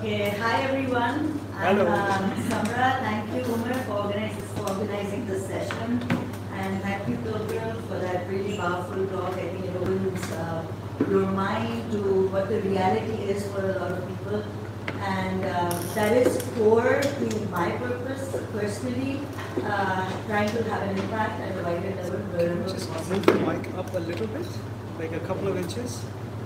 Okay, hi everyone. Hello. I'm Samra. Thank you, Umar, for organizing this session. And thank you, Gabriel, for that really powerful talk. I think it opens your mind to what the reality is for a lot of people. And that is core to my purpose, personally, trying to have an impact at a wider level wherever Just possible. move the mic up a little bit, like a couple of inches.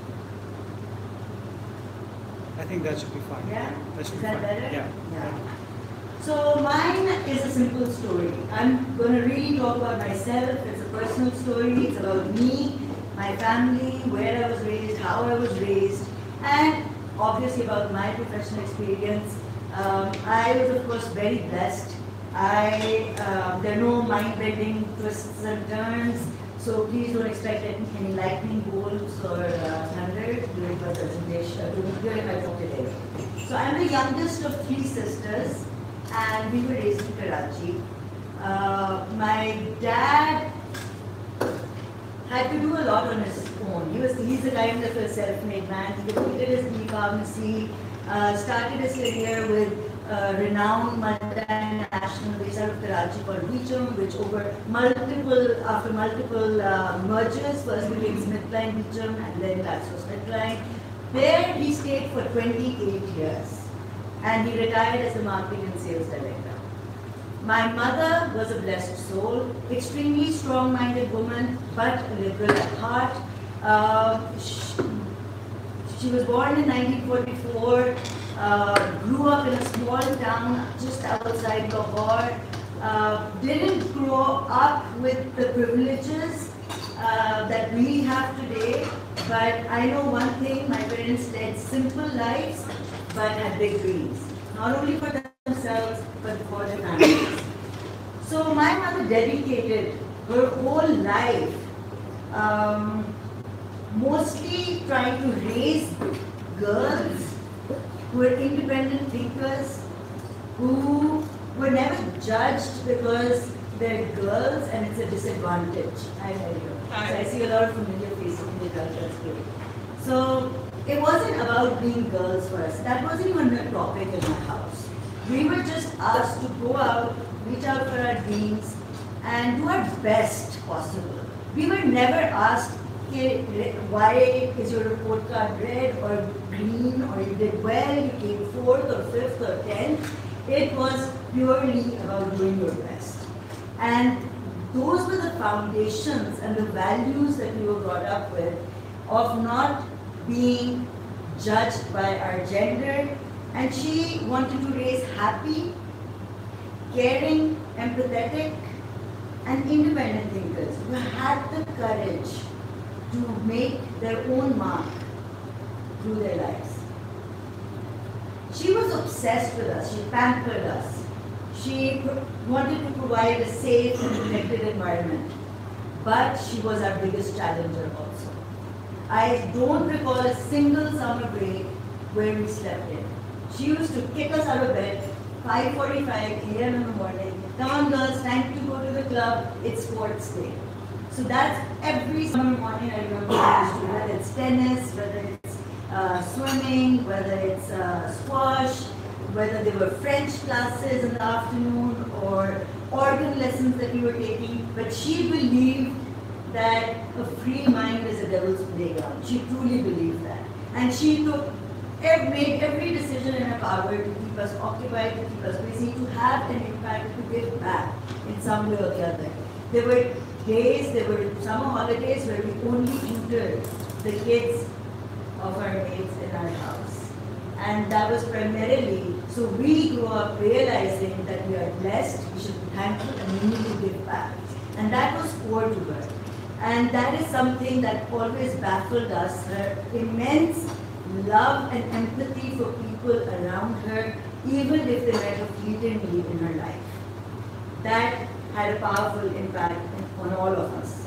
I think that should be fine. Yeah? That should Is be that fine. better? Yeah. So mine is a simple story. I'm going to really talk about myself. It's a personal story. It's about me, my family, where I was raised, how I was raised, and obviously about my professional experience. I was, of course, very blessed. There are no mind-bending twists and turns. So please don't expect any lightning bolts or thunder during my presentation, during my talk today. So I'm the youngest of 3 sisters, and we were raised in Karachi. My dad had to do a lot on his own. He's the kind of a self-made man. He completed his B pharmacy, started his career with renowned multinational based out of Karachi called Beecham, which after multiple mergers, first between Smithkline Beecham and then GlaxoSmithKline, there he stayed for 28 years and he retired as the marketing and sales director. My mother was a blessed soul, extremely strong-minded woman, but a liberal at heart. She was born in 1944. Grew up in a small town just outside Lahore, didn't grow up with the privileges that we have today, but I know one thing, my parents led simple lives but had big dreams, not only for themselves but for their families. So my mother dedicated her whole life mostly trying to raise girls who were independent thinkers, who were never judged because they're girls and it's a disadvantage. So I see a lot of familiar faces in the judge, that's good. So it wasn't about being girls for us. That wasn't even a topic in my house. We were just asked to go out, reach out for our dreams, and do our best possible. We were never asked, why is your report card red or green, or you did well, you came 4th or 5th or 10th. It was purely about doing your best. And those were the foundations and the values that we were brought up with, of not being judged by our gender. And she wanted to raise happy, caring, empathetic, and independent thinkers who had the courage to make their own mark through their lives. She was obsessed with us, she pampered us. She wanted to provide a safe and protected environment, but she was our biggest challenger also. I don't recall a single summer break where we slept in. She used to kick us out of bed, 5:45 a.m. in the morning. Come on girls, time to go to the club, it's sports day. So that's every summer morning I remember whether it's tennis, whether it's swimming, whether it's squash, whether there were French classes in the afternoon or organ lessons that we were taking. But she believed that a free mind is a devil's playground. She truly believed that. And she made every decision in her power to keep us occupied, to keep us busy, to have an impact, to give back in some way or the other. There were summer holidays where we only tutored the kids of our mates in our house. And that was primarily, so we grew up realizing that we are blessed, we should be thankful, and we need to give back. And that was core to her. And that is something that always baffled us, her immense love and empathy for people around her, even if they met her fleetingly in her life. That had a powerful impact on all of us.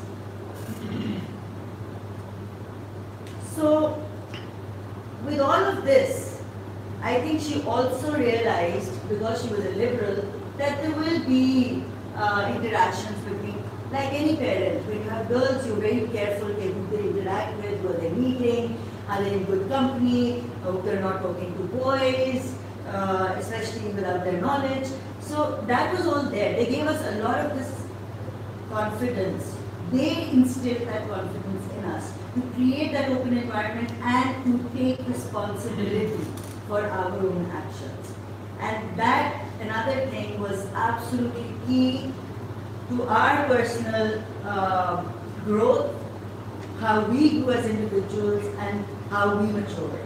So, with all of this, I think she also realized, because she was a liberal, that there will be interactions between, like any parent. When you have girls, you're very careful who they interact with, who they're meeting, Are they in good company? Hope they're not talking to boys, especially without their knowledge. So that was all there. They gave us a lot of this confidence. They instilled that confidence in us to create that open environment and to take responsibility for our own actions. And that, another thing, was absolutely key to our personal growth, how we grew as individuals and how we matured.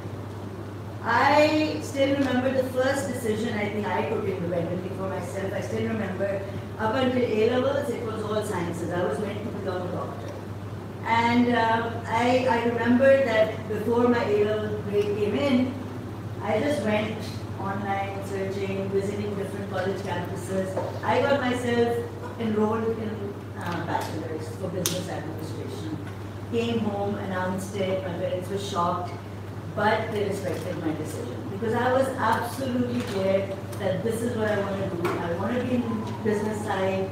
I still remember the first decision I think I took independently for myself. I still remember up until A-levels, it was all sciences. I was meant to become a doctor. And I remember that before my A-level grade came in, I just went online searching, visiting different college campuses. I got myself enrolled in bachelor's for business administration. Came home, announced it, my parents were shocked, but they respected my decision because I was absolutely clear that this is what I want to do. I want to be in the business side.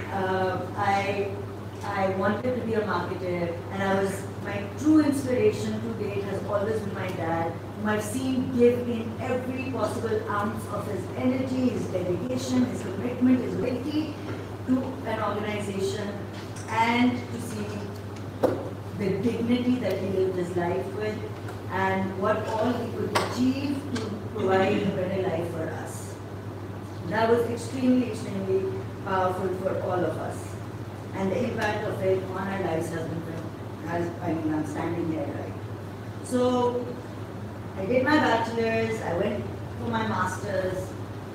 I wanted to be a marketer, and my true inspiration to date has always been my dad, whom I've seen give in every possible ounce of his energy, his dedication, his commitment, his loyalty to an organization, and to see the dignity that he lived his life with, and what all he could achieve to provide a better life for us. That was extremely, extremely powerful for all of us. And the impact of it on our lives has been, I'm standing here, right? So, I did my bachelor's, I went for my master's.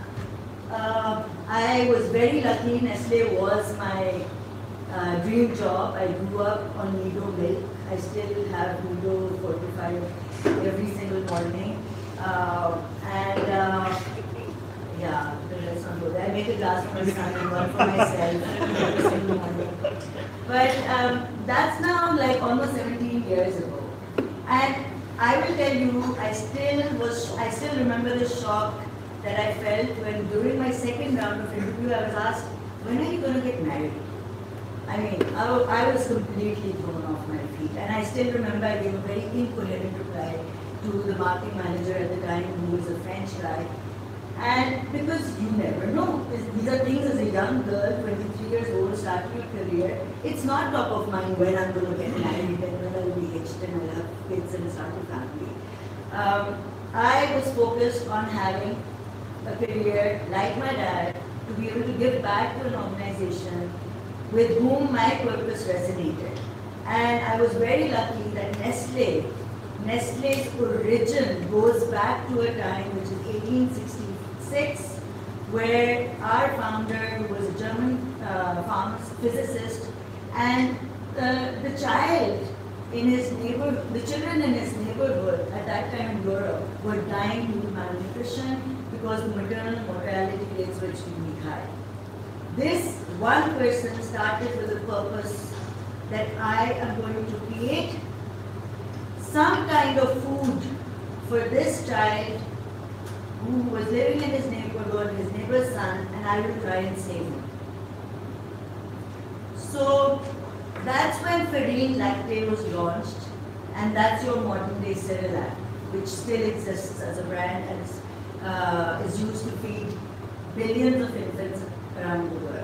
I was very lucky. Nestle was my dream job. I grew up on Nido milk. I still have Nido fortified every single morning. Yeah, let's not go there. I make a glass for my son and one for myself every single morning. But that's now like almost 17 years ago. And I will tell you, I still remember the shock that I felt when during my second round of interview I was asked, when are you going to get married? I mean, I was completely thrown off my feet. And I still remember I gave a very incoherent reply to the marketing manager at the time, who was a French guy. And because you never know, these are things as a young girl, 23 years old, starting your career, it's not top of mind when I'm going to get married and when I'll be hitched and I'll have kids and start a family. I was focused on having a career like my dad, to be able to give back to an organization with whom my purpose resonated. And I was very lucky that Nestle's origin goes back to a time which is 1866, where our founder, who was a German physicist, and the children in his neighborhood at that time in Europe were dying due to malnutrition because the maternal mortality rates were extremely high. This one person started with a purpose that I am going to create some kind of food for this child who was living in his neighborhood, his neighbor's son, and I will try and save him. So that's when Farine Lactate was launched, and that's your modern day Cerelac, which still exists as a brand and is used to feed billions of infants around the world.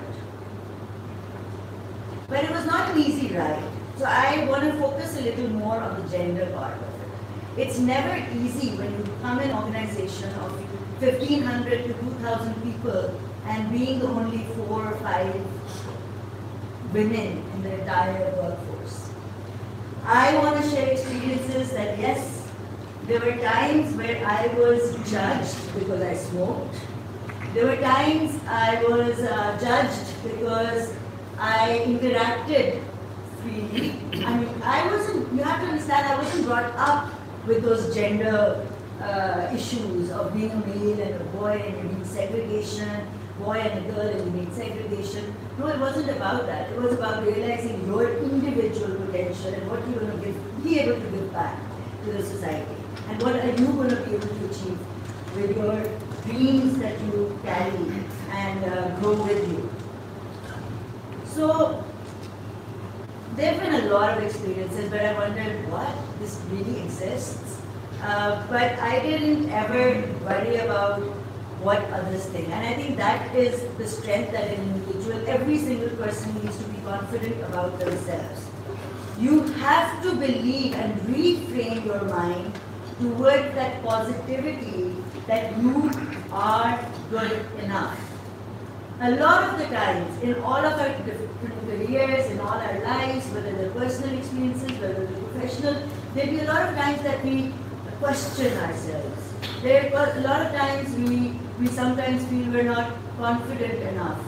But it was not an easy ride. So I want to focus a little more on the gender part of it. It's never easy when you become an organization of 1,500 to 2,000 people and being the only 4 or 5 women in the entire workforce. I want to share experiences that yes, there were times where I was judged because I smoked. There were times I was judged because I interacted freely. I mean, you have to understand, I wasn't brought up with those gender issues of being a male and a boy and you need segregation, boy and a girl and you need segregation. No, it wasn't about that. It was about realizing your individual potential and what you're going to be able to give back to the society. And what are you going to be able to achieve with your dreams that you carry and grow with you. So, there have been a lot of experiences where I wondered, what, this really exists? But I didn't ever worry about what others think. And I think that is the strength that an individual, every single person needs to be confident about themselves. You have to believe and reframe your mind towards that positivity that you are good enough. A lot of the times, in all of our different careers, in all our lives, whether they're personal experiences, whether they're professional, there'll be a lot of times that we question ourselves. There are a lot of times we sometimes feel we're not confident enough,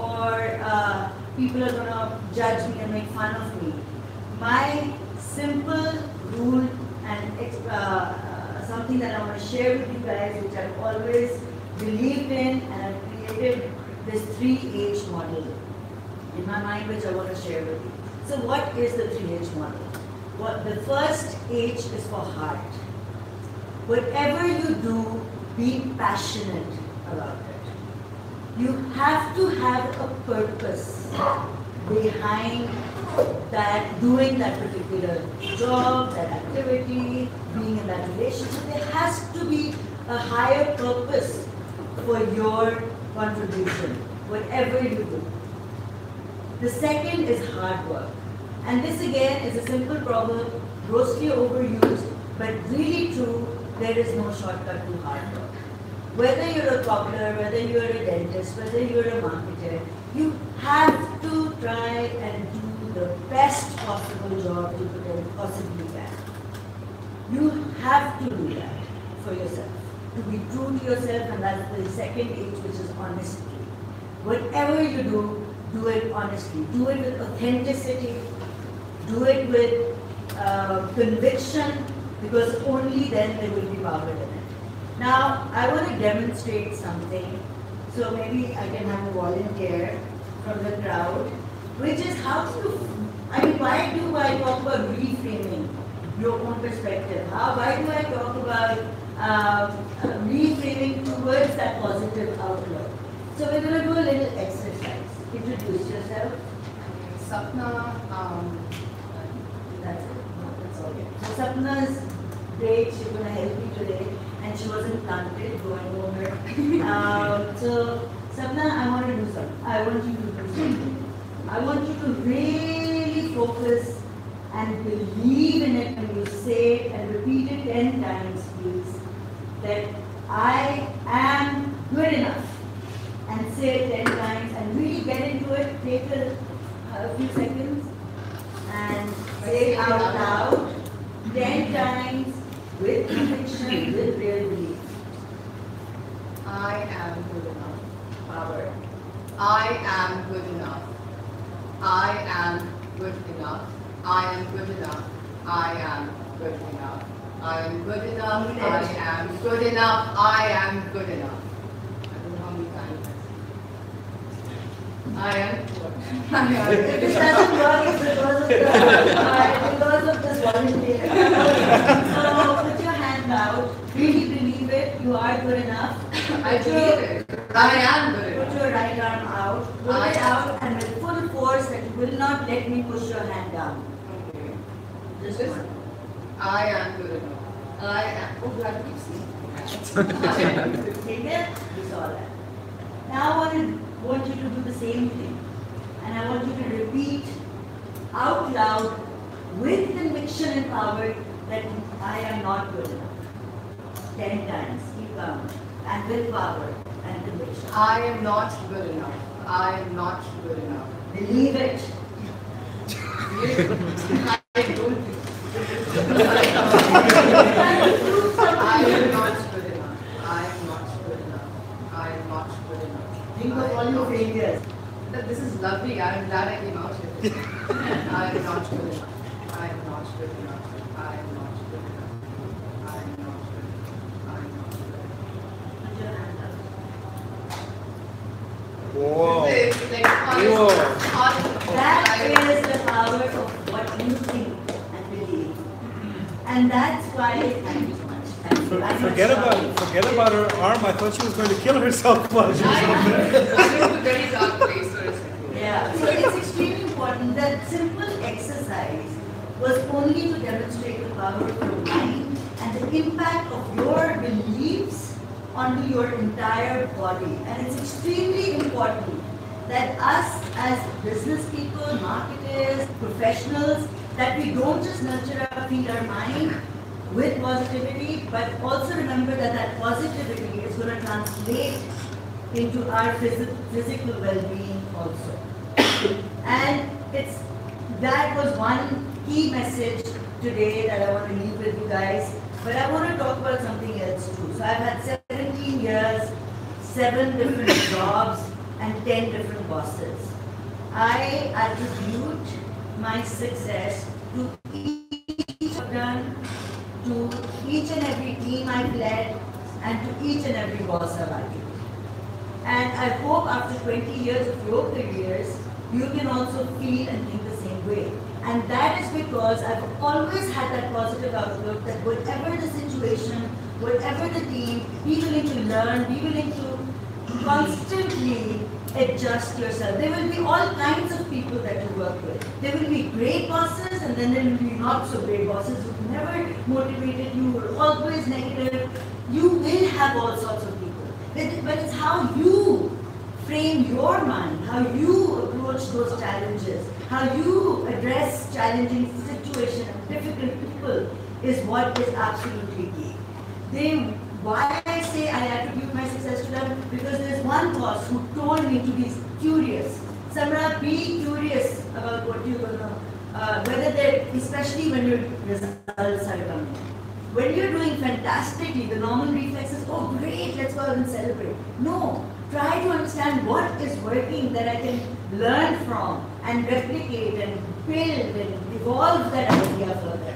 or people are going to judge me and make fun of me. My simple rule and something that I want to share with you guys, which I've always believed in, and I've created this 3H model in my mind, which I want to share with you. So what is the 3H model? Well, the first H is for heart. Whatever you do, be passionate about it. You have to have a purpose behind that, doing that particular job, that activity, being in that relationship. There has to be a higher purpose for your contribution, whatever you do. The second is hard work. And this again is a simple proverb, grossly overused, but really true. There is no shortcut to hard work. Whether you're a cobbler, whether you're a dentist, whether you're a marketer, you have to try and do the best possible job you could possibly can. You have to do that for yourself, to be true to yourself, and that's the second H, which is honesty. Whatever you do, do it honestly. Do it with authenticity. Do it with conviction, because only then there will be power in it. Now, I want to demonstrate something, so maybe I can have a volunteer from the crowd, which is how to, I mean, why do I talk about reframing your own perspective? Why do I talk about reframing towards that positive outlook? So we're going to do a little exercise. Introduce yourself. Sapna, That's it. No, that's all. So Sapna's great. She's going to help me today, and she wasn't planted going over. So Sapna, I want to do something. I want you to do something. I want you to really focus and believe in it when you say it, and repeat it 10 times, please. That I am good enough. And say it 10 times and really get into it. Take a few seconds and say it out loud 10 times with conviction, with real belief. I am good enough. Power. I am good enough. I am good enough. I am good enough. I am good enough. I am good enough. I am good enough. I am good enough. I don't know how many times. I am. If it doesn't work, it's because of this volunteer. So put your hand out. Really believe it. You are good enough. I believe it. I am good enough. Put your right arm out. Pull it out, and with full force that you will not let me push your hand down. Okay. Just one. I am good enough. I am. Oh, do I have to keep seeing? Take it. You saw that. Now I want you to do the same thing. And I want you to repeat out loud with conviction and power that I am not good enough. 10 times. Keep counting. And with power and conviction. I am not good enough. I am not good enough. Believe it. I don't think I am not good enough. I am not good enough. I am not good enough. Think of all your failures. This is lovely. I am glad I came out here. I am not good enough. I am not good enough. I am not good enough. I am not good enough. I am not good enough. Put your hand up. Whoa. This is like hot. That is the power of what you think and believe. And that's why, thank you so much. Thank you. I'm not Forget about her arm. I thought she was going to kill herself while she was I'm up there. in a very dark place for a second. Yeah. Yeah, so it's extremely important. That simple exercise was only to demonstrate the power of your mind and the impact of your beliefs onto your entire body. And it's extremely important that us as business people, marketers, professionals, that we don't just nurture or feed our mind with positivity, but also remember that that positivity is going to translate into our physical well-being also. And that was one key message today that I want to leave with you guys. But I want to talk about something else too. So I've had 17 years, 7 different jobs, and 10 different bosses. I attribute my success to each I've done, to each and every team I've led, and to each and every boss I've attributed. And I hope after 20 years of your careers, you can also feel and think the same way. And that is because I've always had that positive outlook that whatever the situation, whatever the team, be willing to learn, be willing to constantly adjust yourself. There will be all kinds of people that you work with. There will be great bosses and then there will be not so great bosses who never motivated you, who are always negative. You will have all sorts of people. But it's how you frame your mind, how you approach those challenges, how you address challenging situations and difficult people is what is absolutely key. Why I say I attribute my success to them? Because there's one boss who told me to be curious. Samra, be curious about what you're going to, especially when your results are coming. When you're doing fantastically, the normal reflex is, oh great, let's go out and celebrate. No, try to understand what is working that I can learn from and replicate and build and evolve that idea further.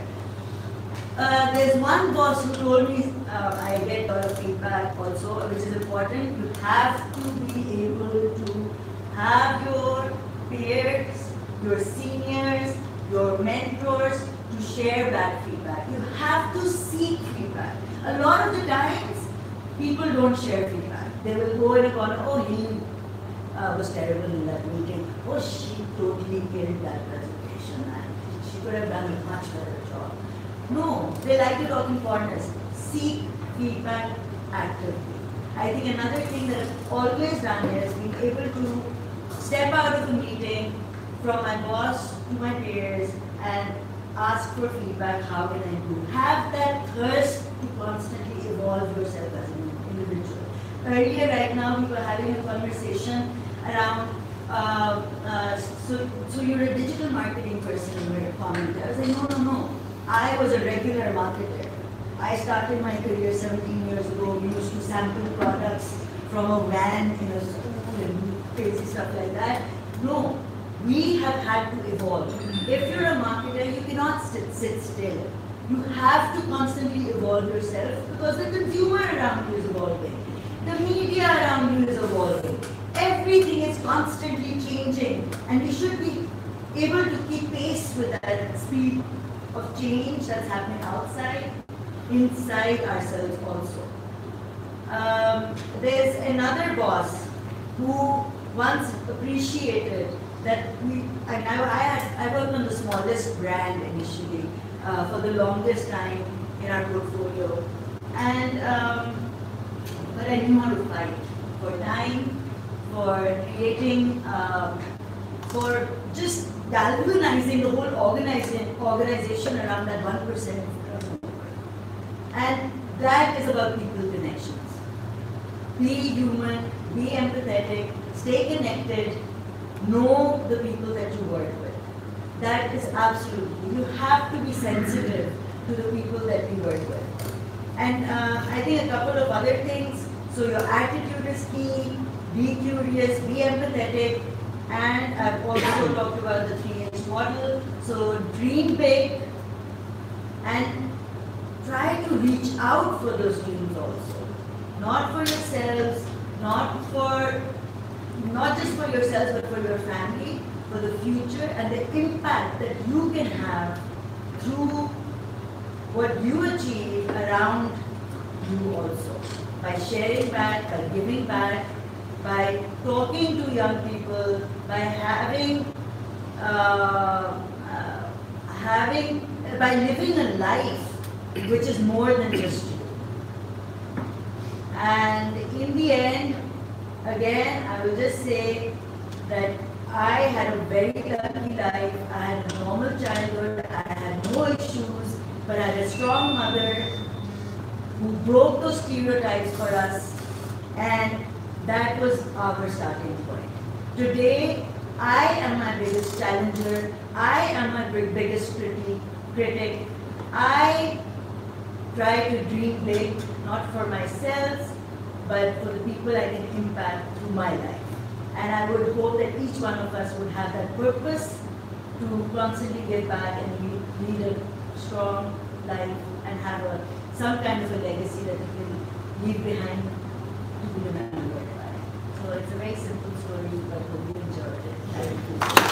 There's one boss who told me, I get a lot of feedback also, which is important. You have to be able to have your peers, your seniors, your mentors to share that feedback. You have to seek feedback. A lot of the times, people don't share feedback. They will go in a corner, oh, he was terrible in that meeting. Oh, she totally killed that presentation and she could have done a much better job. No, they like to talk in corners. Seek feedback actively. I think another thing that I've always done is being able to step out of the meeting from my boss to my peers and ask for feedback, how can I do? Have that thirst to constantly evolve yourself as an individual. Earlier, right now, we were having a conversation around, so you're a digital marketing person in your comment. I was like, no. I was a regular marketer. I started my career 17 years ago. We used to sample products from a van in a school and crazy stuff like that. No, we have had to evolve. If you're a marketer, you cannot sit still. You have to constantly evolve yourself because the consumer around you is evolving. The media around you is evolving. Everything is constantly changing and we should be able to keep pace with that speed of change that's happening outside, inside ourselves also. There's another boss who once appreciated that I worked on the smallest brand initially for the longest time in our portfolio, and but I knew how to fight for time, for creating, for just galvanizing the whole organization around that 1%. And that is about people connections. Be human, be empathetic, stay connected, know the people that you work with. That is absolutely, you have to be sensitive to the people that you work with. And I think a couple of other things, so your attitude is key, be curious, be empathetic, and I've also talked about the 3H model. So dream big and try to reach out for those dreams also. Not for yourselves, not just for yourselves, but for your family, for the future, and the impact that you can have through what you achieve around you also. By sharing back, by giving back, by talking to young people, by by living a life which is more than just you. And in the end, again, I will just say that I had a very lucky life. I had a normal childhood. I had no issues, but I had a strong mother who broke those stereotypes for us, and that was our starting point. Today, I am my biggest challenger. I am my biggest critic. I try to dream big, not for myself, but for the people I can impact through my life. And I would hope that each one of us would have that purpose to constantly give back and lead a strong life and have some kind of a legacy that we can leave behind to be remembered by. So it's a very simple story, but we enjoyed it. Thank you.